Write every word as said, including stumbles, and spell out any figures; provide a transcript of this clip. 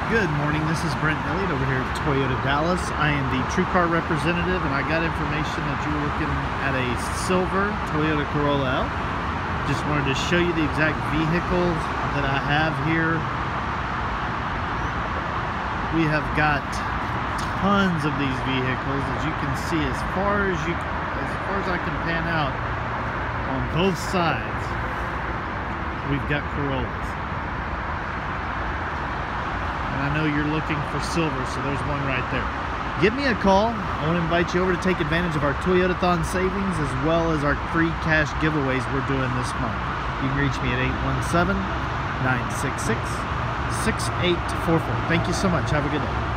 Good morning, this is Brent Elliott over here at Toyota Dallas. I am the TrueCar representative, and I got information that you were looking at a silver Toyota Corolla L. Just wanted to show you the exact vehicle that I have here. We have got tons of these vehicles, as you can see, as far as you as far as I can pan out on both sides. We've got Corollas. I know you're looking for silver, so there's one right there. Give me a call. I want to invite you over to take advantage of our Toyotathon savings as well as our free cash giveaways we're doing this month. You can reach me at eight one seven, nine six six, six eight four four. Thank you so much. Have a good day.